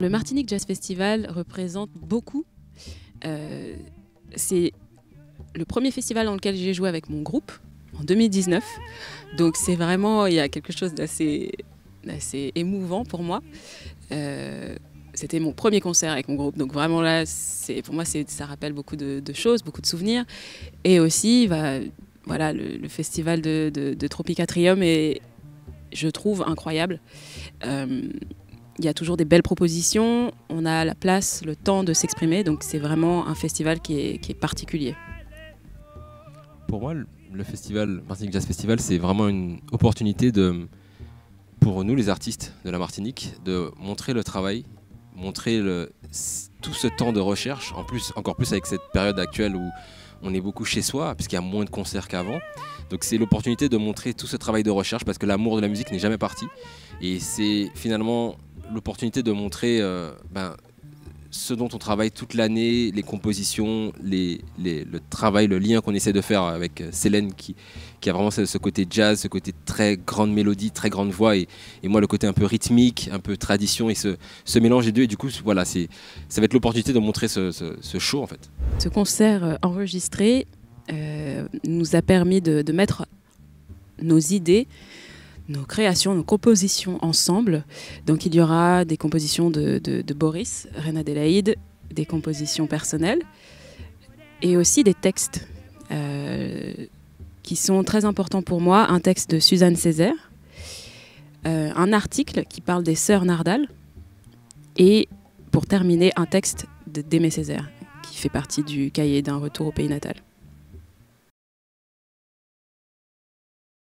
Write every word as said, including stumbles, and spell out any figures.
Le Martinique Jazz Festival représente beaucoup. Euh, c'est le premier festival dans lequel j'ai joué avec mon groupe en deux mille dix-neuf. Donc c'est vraiment, il y a quelque chose d'assez d'assez émouvant pour moi. Euh, C'était mon premier concert avec mon groupe. Donc vraiment là, pour moi, ça rappelle beaucoup de, de choses, beaucoup de souvenirs. Et aussi, bah, voilà, le, le festival de, de, de Tropicatrium est, je trouve, incroyable. Euh, Il y a toujours des belles propositions, on a la place, le temps de s'exprimer, donc c'est vraiment un festival qui est, qui est particulier. Pour moi, le festival, Martinique Jazz Festival, c'est vraiment une opportunité de, pour nous les artistes de la Martinique, de montrer le travail, montrer le, tout ce temps de recherche, en plus, encore plus avec cette période actuelle où on est beaucoup chez soi, puisqu'il y a moins de concerts qu'avant. Donc c'est l'opportunité de montrer tout ce travail de recherche, parce que l'amour de la musique n'est jamais parti. Et c'est finalement l'opportunité de montrer euh, ben, ce dont on travaille toute l'année, les compositions, les, les, le travail, le lien qu'on essaie de faire avec Célène qui, qui a vraiment ce, ce côté jazz, ce côté très grande mélodie, très grande voix et, et moi le côté un peu rythmique, un peu tradition et ce, ce mélange des deux. Et du coup, voilà, ça va être l'opportunité de montrer ce, ce, ce show en fait. Ce concert enregistré euh, nous a permis de, de mettre nos idées, nos créations, nos compositions ensemble. Donc il y aura des compositions de, de, de Boris, Reine Adélaïde, des compositions personnelles et aussi des textes euh, qui sont très importants pour moi. Un texte de Suzanne Césaire, euh, un article qui parle des sœurs Nardal et pour terminer un texte de d'Aimé Césaire qui fait partie du cahier d'un retour au pays natal.